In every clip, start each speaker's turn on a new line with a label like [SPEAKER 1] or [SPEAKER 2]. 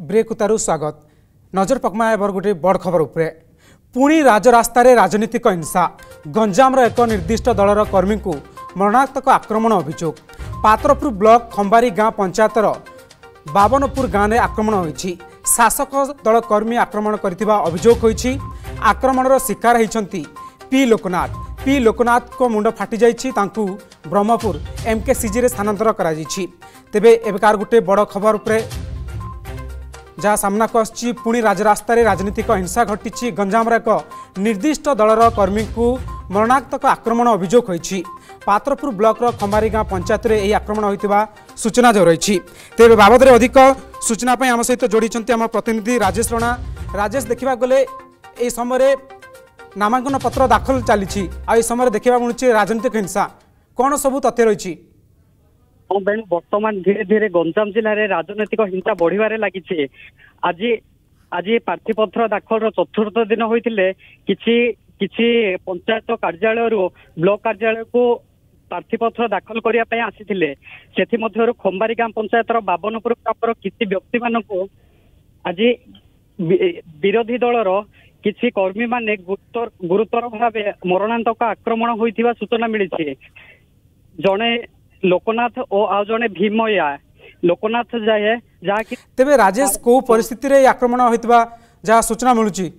[SPEAKER 1] Break उतारू स्वागत नजर पकमा एबर गोटे बड़ खबर उपरे पुणी राजरास्तार राजनीतिक हिंसा गंजाम एक निर्दिष्ट दलर कर्मी को मरणात्मक आक्रमण अभियोग पात्रपुर ब्लॉक खंबारी गाँ पंचायतर बावनपुर गाँव में आक्रमण होती शासक दल कर्मी आक्रमण करथिबा अभियोग होईछि। आक्रमणर शिकार होती पी लोकनाथ को मुंड फाटी जाइछि तांकु ब्रह्मपुर एमकेसीजी रे स्थानांतर करा जाइछि। तेबे एबकार गोटे बड़ खबर उपरे जहाँ सामना को आछि पुणी राजरास्तार राजनीतिक हिंसा घटी गंजाम एक निर्दिष्ट दलर कर्मी को मरणात्मक आक्रमण अभियोग होईछि। पात्रपुर ब्लॉक खंबारी गाँ पंचायत रे एही आक्रमण होइतिबा सूचना जो रही। तेबे बाबद रे अधिक सूचना पई आम सहित जोड़ी आम प्रतिनिधि राजेश राणा। राजेश देखा गले ए समय नामांकन पत्र दाखल चली समय देखा मिलूँ राजनीतिक हिंसा कौन सब तथ्य रही?
[SPEAKER 2] हाँ बहन बर्तमान धीरे धीरे गंजाम जिले में राजनैतिक हिंसा बढ़िबारे लगी। आज आज प्रार्थीपत्र दाखल चतुर्थ दिन होते किछि पंचायत कार्यालय ब्लॉक कार्यालय को प्रार्थीपत्र दाखल करने आसी खंबारी गाँ पंचायत बावनपुर ग्रामर किसी व्यक्ति मान आज विरोधी दलर किसी कर्मी माने गुरुतर भाव मरणांतक आक्रमण होइथिबा सूचना मिली। जड़े लोकनाथ और आ जड़े भीमया लोकनाथ जाए जहाँ कि
[SPEAKER 1] तेबे राजेश को परिस्थिति रे आक्रमण होइथिबा जहाँ सूचना मिलुची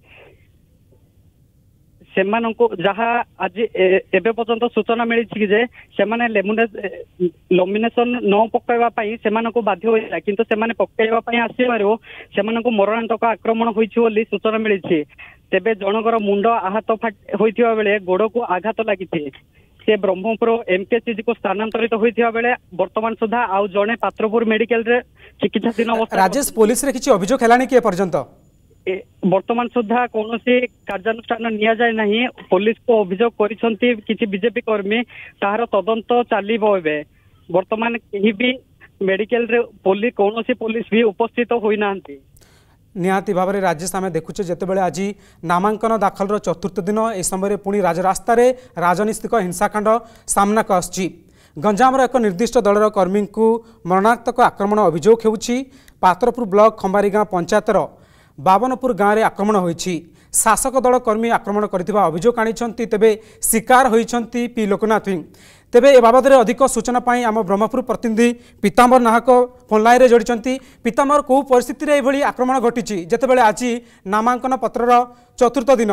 [SPEAKER 1] जहाँ आज एबे पर्यंत सूचना मिली जे सेमाने नॉमिनेशन न पकाइबा से बाध्य होइला किंतु सेमाने पकाइबा पई आसीबारो सेमानकु मरणांतक आक्रमण होइछि बोली सूचना मिली। तेबे जनकर मुंड आहत होइथिबा बेले गोड़ को आघात लागिछि। से ब्रह्मपुर एमकेसीजी को स्थानांतरित होइथिबा बेले वर्तमान सुधा आउ जणे पात्रपुर मेडिकल रे चिकित्साधीन अवस्था। राजेश पुलिस रे किछि अभियोग हेलानी के पर्यंत
[SPEAKER 2] वर्तमान सुधा कौन कार्यानुष्ठान निया जाए नहीं। पुलिस को अभियोग करिसंती किछि बीजेपी कर्मी ताहार तदंत चलिबो। एबे वर्तमान केही भी मेडिकल रे पुलिस भी उपस्थित होई नांती।
[SPEAKER 1] निहाती भाव में राजेश आम देखुचे जितेबाला आज नामांकन दाखल चतुर्थ दिन ए समय पुणी राजरास्तार राजनीतिक हिंसाकांड सामना को आछि। गंजाम एक निर्दिष्ट दलर कर्मी को मरणात्मक आक्रमण अभियोग होउछि। पात्रपुर ब्लॉक खंबारी गाँ पंचायतर बावनपुर गाँव में आक्रमण होइछि। शासक दल कर्मी आक्रमण करथिबा अभियोग आनिछंती। तेबे शिकार होइछंती पी लोकनाथ। तेबे ए बाबद अधिक सूचना पाई आम ब्रह्मपुर प्रतिनिधि पीताम्बर नाहक फोन लाइन जोड़ी। पीताम्बर को परिस्थिति रे एभली आक्रमण घटी जितेबाला आज नामांकन पत्रर चतुर्थ दिन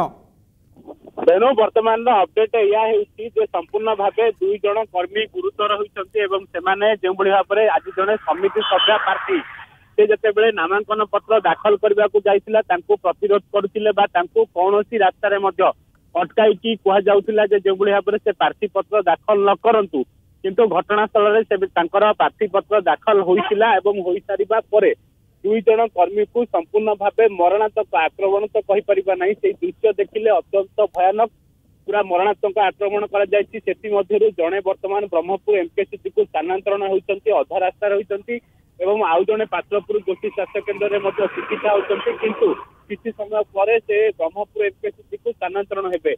[SPEAKER 3] तेणु वर्तमान अपडेट या संपूर्ण भाव दुई जन कर्मी गुरुतर होती भाव आज जड़े समिति सभ्या प्रार्थी से जितेबाला नामांकन पत्र दाखल करने को जाइथिला प्रतिरोध करुथिले बा कौन रास्तार अटकाई कहला जो भाव से प्रार्थी पत्र दाखल न करंतु किंतु घटनास्थल से प्रार्थी पत्र दाखल होइतिला एवं होई सारिबा परे दुई जन कर्मी को संपूर्ण भाव मरणात्मक आक्रमण तो कहि परिबा नहीं। से दृश्य देखिले अत्यंत भयानक पूरा मरणात्मक आक्रमण करा जायछि। सेति मध्यरु जणे वर्तमान ब्रह्मपुर एमकेसीजी को स्थानांतरण होइछंती अधा रास्ता रहिछंती एवं आउ जने पात्रपुर गोष्ठी स्वास्थ्य केन्द्र में चिकित्सा होती किंतु किसी समय पर से ब्रह्मपुर एमकेसीजी को स्थानांतरण हेबे।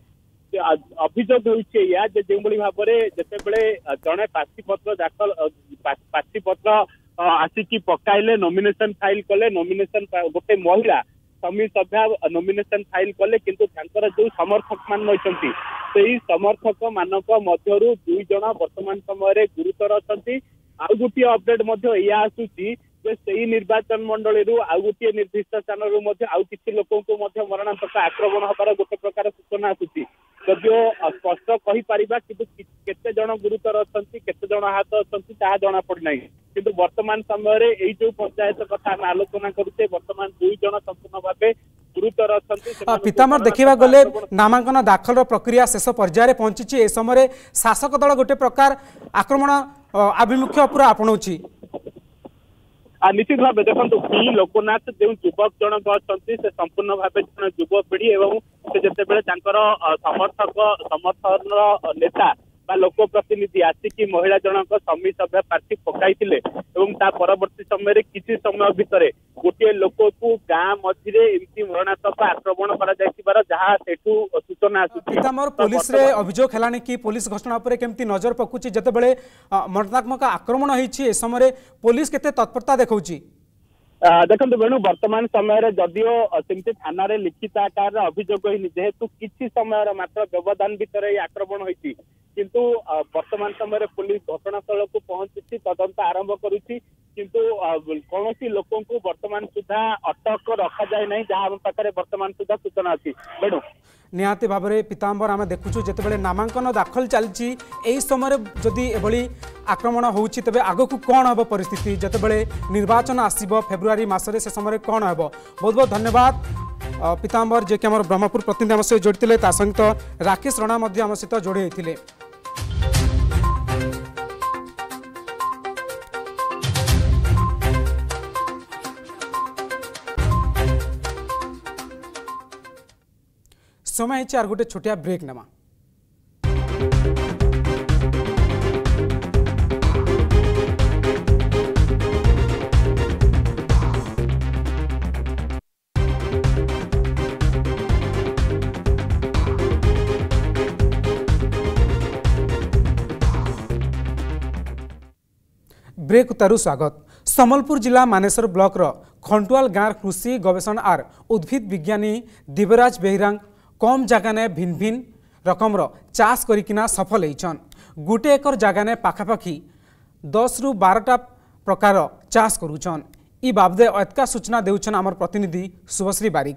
[SPEAKER 3] अभियोग होइछि जो भाव में जितेबाला जड़े प्रार्थीपत्र दाखल प्रार्थीपत्र आसिकी पकाइले नॉमिनेशन फाइल कले नॉमिनेशन गोटे महिला समी सभ्या नॉमिनेशन फाइल कले किंतु जो समर्थक मान रही से समर्थक मानक मध्यरु दुई जन वर्तमान समय गुरुतर अच्छा। आउ गोटे अपडेट या आसूची से निर्वाचन मंडली आउ गोटे निर्दिष्ट स्थान आउ किसी लोक मरणात्मक आक्रमण हबार गोटे प्रकार सूचना आसूची। जदिओ स्पष्ट कही पारिबा किंतु केते जन गुरुतर अछंती केते जन आहत अछंती ताहा जणा पड़ी नाही। किंतु वर्तमान समय रे जो पंचायत कथा हम आलोचना करुचे वर्तमान दुई जन संपूर्ण भाव गुरुतर अछंती।
[SPEAKER 1] पीताम्बर देखा गले नामांकन दाखल प्रक्रिया शेष पर्यायर पहुंची। ए समय शासक दल गोटे प्रकार आक्रमण आभिमुख्य पूरा आपणाउछि।
[SPEAKER 3] निश्चित भाव देखो पी लोकनाथ जो युवक जनक अच्छा से संपूर्ण भाव युवपीढ़ी एवं से जितेबाला समर्थन नेता बा लोक प्रतिनिधि आसिकी महिला जनक समी सभ्या प्रार्थी पकाई परवर्ती समय किसी समय भितर गोटे लोक को गाँ मझे एमती मरणात्मक आक्रमण करा सूचना
[SPEAKER 1] आसूची। पुलिस रे अभियोग हेलानी कि पुलिस घटना पर केमती नजर पकुची जितेबाला मरणात्मक आक्रमण होइछि ए समय पुलिस केते तत्परता देखौछि?
[SPEAKER 3] देखो बेणु वर्तमान समय जदिओ सेमती थाना लिखित आकार अभियोग जेहेतु किसी समय मात्र व्यवधान भितर आक्रमण होती किंतु वर्तमान समय पुलिस घटनास्थल को पहुंची तदंत आरंभ करुच्ची किंतु कौन लोक वर्तमान सुधा अटक रखा जाए ना जहाँ पाखे वर्तमान सुधा सूचना अच्छी बेणु
[SPEAKER 1] निहाती भाव में पीताम्बर आम देखुचु जिते नामांकन दाखल चली समय जदि एभली आक्रमण होउछि तबे आगकू कौन हम परिस्थिति जितेबाला निर्वाचन आसब फेब्रुआरी मसरे से समय कौन हम। बहुत बहुत धन्यवाद पीताम्बर जे कि आम ब्रह्मपुर प्रतिनिधि आम सहित जोड़ी ता सहित राकेश रणा आम सहित जोड़ी होते। समय है गोटे छोटिया ब्रेक नेमा। ब्रेक उतारू स्वागत। सम्बलपुर जिला मानेसर ब्लॉक खंटुआल गाँव कृषि गवेषणा आर उद्भिद विज्ञानी दिव्यराज बेहरा कम जगह ने भिन्न भिन्न रकम चाष करिकिना सफल होइछन। गोटे एकर जगह ने पाखापाखि 10 ରୁ 12टा प्रकार चाष करुछन। ई बाबदे अतका सूचना देउछन आमर प्रतिनिधि शुभश्री बारिक।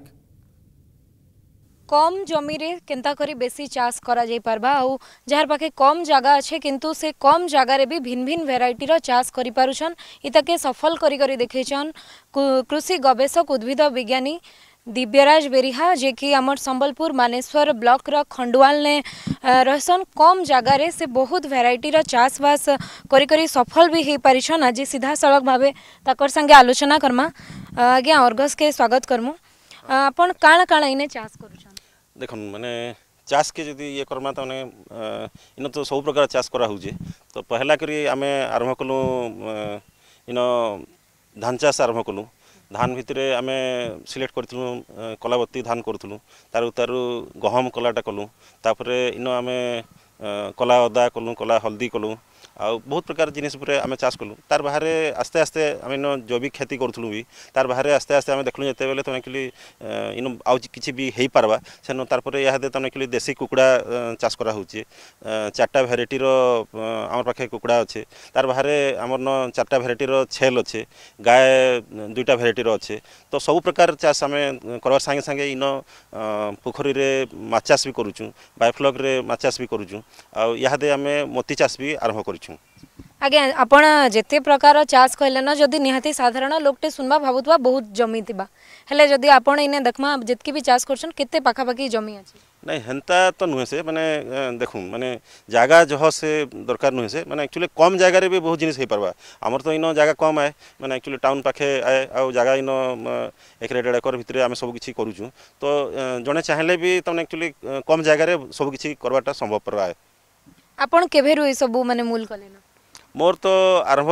[SPEAKER 4] कम जमी रे केंता करी बेसी चाष करा जाई परबा आउ जार पाखे कम जगह अच्छे किंतु से कम जगह रे भी भिन्न भिन्न वेराइटी रो चाष करि पारुछन। इताके सफल करी करी देखेछन कृषि गवेषक उद्भिद विज्ञानी दिव्यराज बेरिहा जे कि आमर संबलपुर मानेश्वर ब्लॉक रो खंडुआल ने रहसन। कम जगह रे से बहुत वेराइटी रो चाष बास करी करी सफल भी हे परिछन। आज सीधा सड़क भावे ताकर संगे आलोचना करमा। आज्ञा अर्गस के स्वागत करमु। आपण काण काण इने चाष करूछन
[SPEAKER 5] देखन माने चाष के जदि ये करमा तो इन तो सब प्रकार चाष करा होजे। तो पहला करी आमे आरंभ कलु इन धान चाष आरंभ कलु। धान भितर आमे सिलेक्ट करथुलु कलावती धान करथुलु तारु गहम कलाटा कलु तापरे इन आमे कला अदा कलु कला हल्दी कलु आ बहुत प्रकार जिनिस पुरे आमे चाष कलु। तार बाहर आस्ते आस्ते आमे इन जैविक खेती करथुलु भी तार बाहर आस्ते आस्ते आमे देखलु जते बेले तने इन आउ किछि भी हेई पारबा सेनो तार परे यादे तने देसी कुकुड़ा चाष करा होची। 4टा भेराइटी रो हमर पाखे कुकुड़ा अच्छे। तार बाहर हमर न 4टा भेराइटी रो छेल अच्छे गाय 2टा भेराइटी रो अच्छे। तो सब प्रकार चाष आमे करबार संगे संगे इन पोखरी रे माछ चाष भी करूछु बायोफ्लॉक रे माछ चाष भी करूछु आ यादे आमे मोती चाष भी आरंभ करूछु।
[SPEAKER 4] आज्ञा आपण जेते प्रकार चाष कहले न जदि निहाती साधारण लोकटे सुनबा भाबुतबा बहुत जमी थिबा हेले जदि आपण इने देखमा जेतकी भी चाष करछन केते पाखापाखि जमी अछि
[SPEAKER 5] नहीं हेन्ता तो नुहे से माने देखू माने जगह जह से दरकार नुहे से माने एक्चुअली कम जगह रे भी बहुत जिनिस हो पारबा। आमर तो इन जगह कम आए माने एक्चुअली टाउन पाखे आए आ जगह इन 1 1.5 एकर भितर आम सब किछि करूछु। तो जने चाहेले भी तने एक्चुअली कम जगह रे सब किछि करवाटा संभव परबा।
[SPEAKER 4] आपण केभेरु ई सब माने मूल कलेन
[SPEAKER 5] मोर तो आरंभ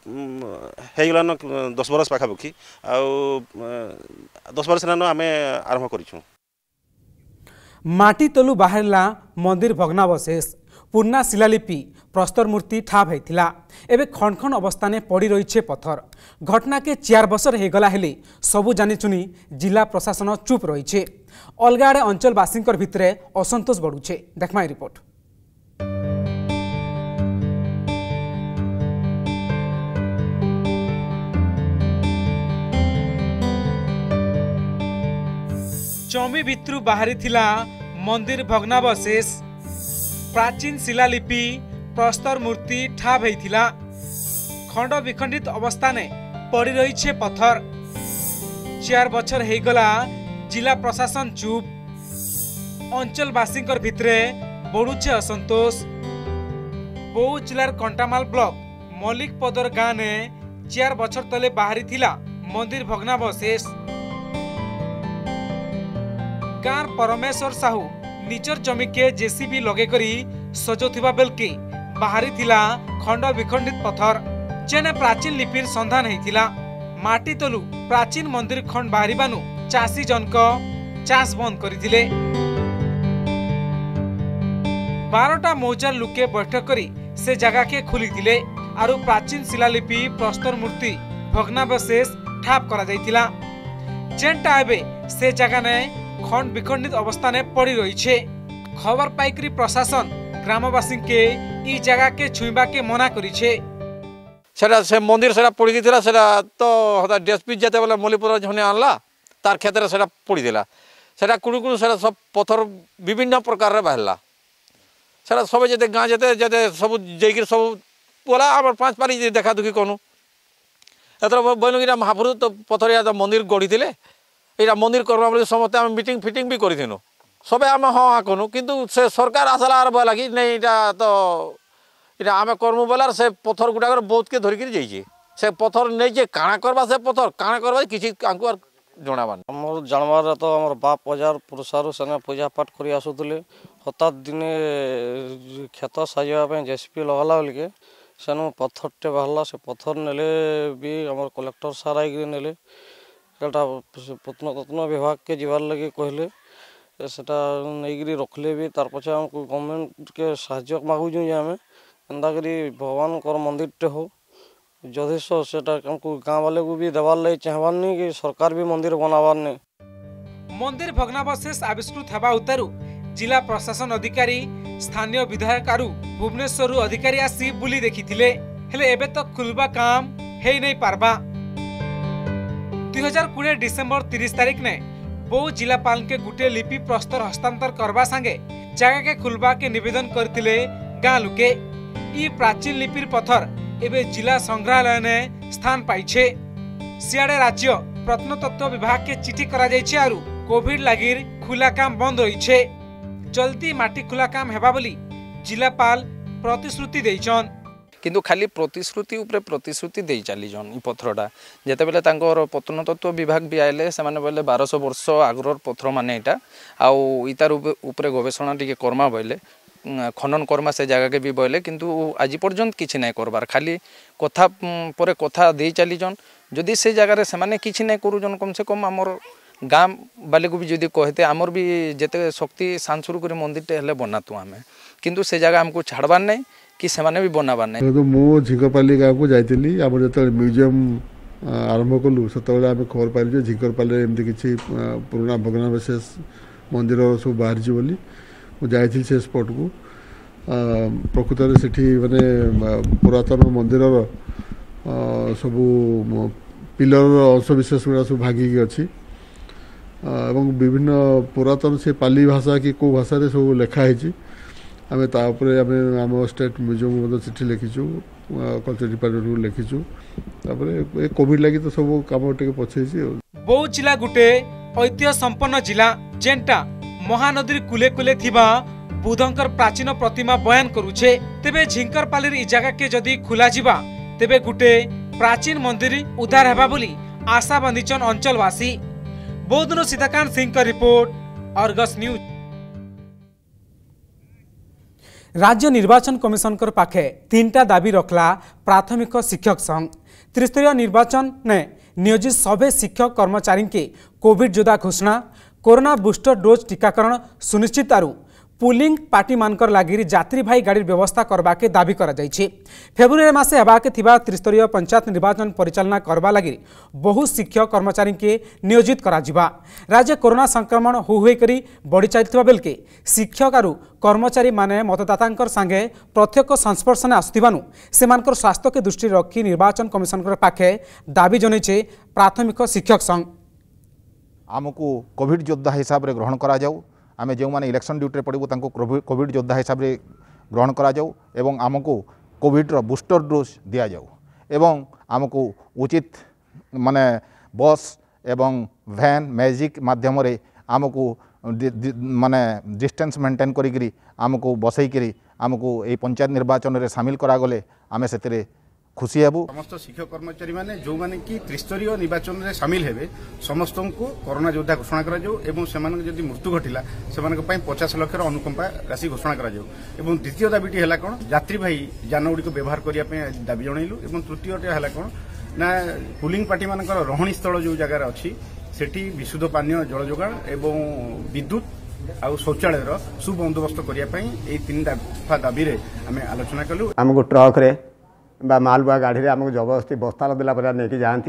[SPEAKER 5] हेगलान 10 बरस पाखापाखि आ 10 बरस न आमे आरंभ करिछु।
[SPEAKER 1] माटी तलु बाहरला मंदिर भग्नावशेष पुरना शिलालिपि प्रस्तर मूर्ति ठाप होता एवं खंड खंड अवस्था ने पड़ी रही पत्थर। घटना के 4 वर्ष होगला हेले सबू जानिचुनी जिला प्रशासन चुप रही। अलग आड़े अंचलवासी भितर असंतोष बढ़ुचे। देखमा रिपोर्ट। जमी भितरु बाहरी थिला मंदिर भग्नावशेष प्राचीन शिलालिपि प्रस्तर मूर्ति ठाप होता खंड विखंडित अवस्था ने पड़ी रही पत्थर। 4 बछर होगला जिला प्रशासन चुप। अंचलवासी भितर बढ़ुचे असंतोष। बौद्ध जिलार कंटामाल ब्लॉक मल्लिकपदर गाँव ने 4 बछर तले बाहरी थिला मंदिर भग्नावशेष। गाँव परमेश्वर साहू निजर जमी के जेसीबी लगे करी सजोथिबा बेलके बाहरी थिला खंड विखंडित पत्थर जेने प्राचीन लिपिर संधान होइथिला। माटी तलु प्राचीन मंदिर खंड बाहरिबानु चासी जनक चाष बंद करिथिले। 12टा मौजार लुके बैठक करी से जगह के खुली थिले आरु प्राचीन शिलालिपि प्रस्तर मूर्ति भग्नावशेष ठाप करा जाइतिला जेनटा एबे से जगह ने खंड विखंडित अवस्था ने पड़ी रही छे। खबर पाइकरी प्रशासन ग्रामवासी के ई जगह के छुईबा के मना करी छे।
[SPEAKER 6] सेटा से मंदिर सेटा पड़ी दिला सेटा तो हता डीएसपी जेते बेले मलीपुर जने आनला तार क्षेत्र में सेटा पड़ी दिला सेटा कुडु कुडु सेटा सब पत्थर विभिन्न प्रकार रे बाहला सेटा सब जेते गां जेते जेते सब जेगिर सब बोला हमर पांच पारी देखा दुखी कोनु एतर बनगिरा महापुर तो पत्थरिया तो मंदिर गढ़ी थिले एटा मंदिर करबा बोली समस्त हम मीटिंग फिटिंग भी करिथिनु सबे हम हां कोनु किंतु से सरकार आसला आर बोला कि नहीं एटा तो इटा आमे कर्म बेलार से पत्थर गुटाकर बहुत के धरिक जाइए से पत्थर नहीं जे काଣା करबा से पत्थर काଣା करबा किसी आंकु जनाबान
[SPEAKER 7] हमर जानवर तो हमर बाप हजार पुरुषारु सेना पूजा पाठ करी आसुतले हठात दिने खेत साजिबा पे जेसीपी लगाला बोलके सेनु पत्थरटे बाहरला से पत्थर नेले भी हमर कलेक्टर सार आई नेले सेटा प्रत्नतत्न विभाग के जीवार लगे कहले सेटा नैगिरी रखले भी तार पछे हमको गवर्नमेंट के साहाय्य मागु जे हमें एंदा करी भगवान कर मंदिर टे हो जदि सेटा हमको गाँव वाले को भी देवार लगे चाहबार नहीं कि सरकार भी मंदिर बनाबार नहीं।
[SPEAKER 1] मंदिर भग्नावशेष आविष्कृत हेबा उतारू जिला प्रशासन अधिकारी स्थानीय विधायक आरु भुवनेश्वर अधिकारी आसी बुली देखिथिले हेले एबे तक खुलबा काम हेई नहीं पारबा। 2020 डिसेंबर 30 तारिख ने बहु जिलापाल के गुटे लिपि प्रस्तर हस्तांतर करबा संगे जगह के खुलबा के निवेदन करथिले गाँ लुके। ई प्राचीन लिपिर पत्थर एबे जिला संग्रहालय ने स्थान पाइछे। सियाड़े राज्य प्रत्नतत्व विभाग के चिठी करा जाइछे आरु कोविड लागिर खुला काम बंद रहिछे जल्दी माटी खुला काम हेबा बोली जिलापाल प्रतिश्रुति देइछन
[SPEAKER 8] किंतु खाली प्रतिश्रुति उपरे प्रतिश्रुति दे चली जन ई पत्थरटा जेते बेले तांकर प्रत्नतत्व विभाग भी आइले से माने बोले 1200 वर्ष आगुर पत्थर माने एटा आउ इतार उपरे गवेषणा टिके कर्मा बोले खनन कर्मा से जगह के भी बोले किंतु आज पर्यंत किछि नै करबार खाली कथा परे कथा दे चली जन जदि से जगह से माने किछि नै करू जन कम से कम हमर गाम बाले को भी जदि कहते आमर भी जेते शक्ति सांसुर करे मंदिरटे हेले बनातु आमे किंतु से जगह हमको छाड़बार नै कि से माने भी बनाबार नै।
[SPEAKER 9] तो मो झिंकरपाली गाँव को जाइतिली आम जते म्यूजियम आरंभ कलु सेतबेले आमे खबर पाइलु जे झिंकरपाली एमती किछि पुराना भग्नावशेष मंदिर सब बाहर जी बोली जाइथिल से स्पॉट को प्रकृत में सेठी माने पुरातन मंदिर सबू पिलर अंश विशेष गुड़ा सब भागिकी अच्छी एवं विभिन्न पुरातन से पाली भाषा कि को भाषा रे सब लिखाई आम तापर आम स्टेट म्यूजियम चिठी लिखीचु कल्चर डिपार्टमेंट को लिखीचु तापर कोविड लगी तो सब काम टे पछे
[SPEAKER 1] बौद्ध जिला गुटे ऐतिह्य संपन्न जिला जेनटा महानदी कूले कूले थिबा बुद्धंकर प्राचीन प्रतिमा बयान करुछे तेबे झिंकरपालीर ई जगह के जदि खुला जिबा तेबे गुटे प्राचीन मंदिर उद्धार हेबा बोली आशा बांधिचन अंचलवासी। बौद्धनु सीताकांत सिंह का रिपोर्ट अर्गस न्यूज। राज्य निर्वाचन कमिशन कर पाखे 3टा दाबी रखला प्राथमिक शिक्षक संघ। त्रिस्तरीय निर्वाचन ने नियोजित सभे शिक्षक कर्मचारी के कोविड योद्धा घोषणा कोरोना बूस्टर डोज टीकाकरण सुनिश्चित आरु पुलिंग पार्टी मानकर लागिरी यात्री भाई गाड़ी व्यवस्था करबा के दाबी करा जाइछि। फेब्रुआरी मासे हेबा के थिबा त्रिस्तरीय पंचायत निर्वाचन परिचालना करबा लागिरी बहु शिक्षक कर्मचारी के नियोजित करा जिबा। राज्य कोरोना संक्रमण हुई करी बढ़ी चलथिबा बेल के शिक्षक आरु कर्मचारी माने मतदातांकर संगे प्रत्यक्ष संस्पर्श ने आसुथिबानु सेमानकर स्वास्थ्य के दृष्टि रखी निर्वाचन कमिशन पाखे दाबी जनाइछे प्राथमिक शिक्षक संघ।
[SPEAKER 10] आमको कोविड योद्धा हिसाब रे ग्रहण करा जाऊ आमे जो माने इलेक्शन ड्यूटी पड़ू तांको कोविड योद्धा हिसाब रे ग्रहण करा जाऊ एवं आमको कोविड रो बूस्टर डोज दिया जाऊ एवं आमको उचित माने बस एवं वैन मैजिक माध्यम रे आमको माने डिस्टेंस मेंटेन करी आमको बसई करी आमको ए पंचायत निर्वाचन रे शामिल करा गले आमे सेतरे खुशी हेबू।
[SPEAKER 11] समस्त शिक्षक कर्मचारी माने जो माने कि त्रिस्तरीय निर्वाचन में सामिल हेबे समस्त को कोरोना योद्धा घोषणा करा जाऊ एवं सेमानक जदि मृत्यु घटिला सेमानक पई 50 लाख अनुकंपा राशि घोषणा करा जाऊ एवं द्वितीय दाबीटी हला कोन यात्री भाई जान गुडी को व्यवहार करिया पे दाबी जणैलु एवं तृतीयटे हला कोन ना पुलिंग पार्टी मानकर रहणी स्थल जो जगह अच्छी सेठी विशुद्ध पानीय जल जोगाण एवं विद्युत आउ शौचालय सुबंदोबस्त करिया पे ए 3 दफा दाबी रे आमे आलोचना कलु।
[SPEAKER 12] हमको ट्रक रे बा मालबुआ गाड़ी रे हमको जबरदस्ती बस्ता देला पर नहीं जाती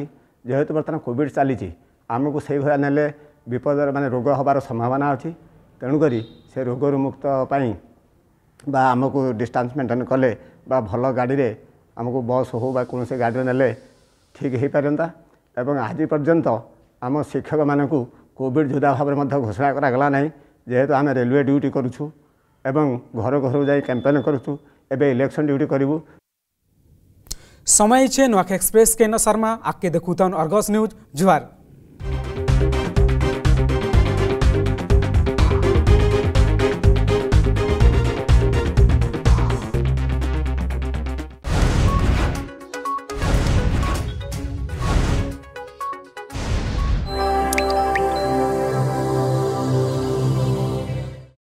[SPEAKER 12] जेहेतु बर्तमान कोविड चली आमको से भाया नेले विपद माने रोग हबार संभावना अच्छी तेणुक से रोग मुक्त बा आमको डिस्टेंस मेंटेन कले बा भल गाड़ी रे आमको बस हो बा कौन से गाड़ी नेले ठीक हो पारंता एवं आज पर्यंत आम शिक्षक मानक कोविड योद्धा भाव में घोषणा करागला ना जेहेतु आम रेलवे ड्यूटी करुँ एवं घर घर जाई कैंपेन करुँ एवं इलेक्शन ड्यूटी करूँ।
[SPEAKER 1] समय छे नुआख एक्सप्रेस केन शर्मा आके देखुतन अर्गस न्यूज जुआर।